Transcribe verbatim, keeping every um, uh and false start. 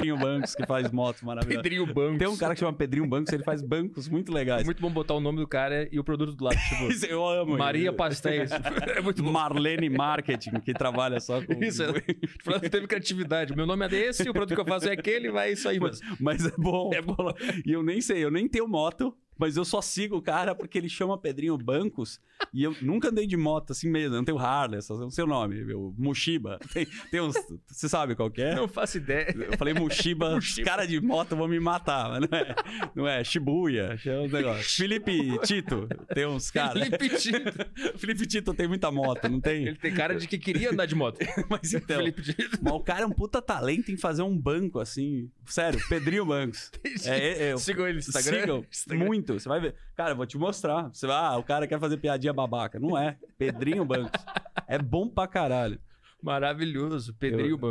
Pedrinho Bancos, que faz motos maravilhosas. Pedrinho Bancos. Tem um cara que chama Pedrinho Bancos, ele faz bancos muito legais. É muito bom botar o nome do cara e o produto do lado. Tipo, Isso eu amo. Maria ele. Pastéis. É muito bom. Marlene Marketing, que trabalha só com... Isso, o produto teve criatividade. Meu nome é desse, o produto que eu faço é aquele, vai isso aí. Mas, mas é bom. É bom. E eu nem sei, eu nem tenho moto, mas eu só sigo o cara porque ele chama Pedrinho Bancos e eu nunca andei de moto assim mesmo. Eu não tenho Harley, só o seu nome, meu, Mushiba. Tem, tem uns... Você sabe qual que é? Não faço ideia. Eu falei Mushiba, os caras de moto vão me matar, mas não é, não é Shibuya, é um negócio. Felipe Tito, tem uns caras. Felipe Tito. Felipe Tito tem muita moto, não tem? Ele tem cara de que queria andar de moto. Mas então, Felipe Tito. mas o cara é um puta talento em fazer um banco assim. Sério, Pedrinho Bancos. É, é, é, Sigam ele no Instagram. Sigam, Instagram. muito. Você vai ver. Cara, eu vou te mostrar. Você vai, ah, o cara quer fazer piadinha babaca. Não é. Pedrinho Bancos. É bom pra caralho. Maravilhoso. Pedrinho Eu- Bancos.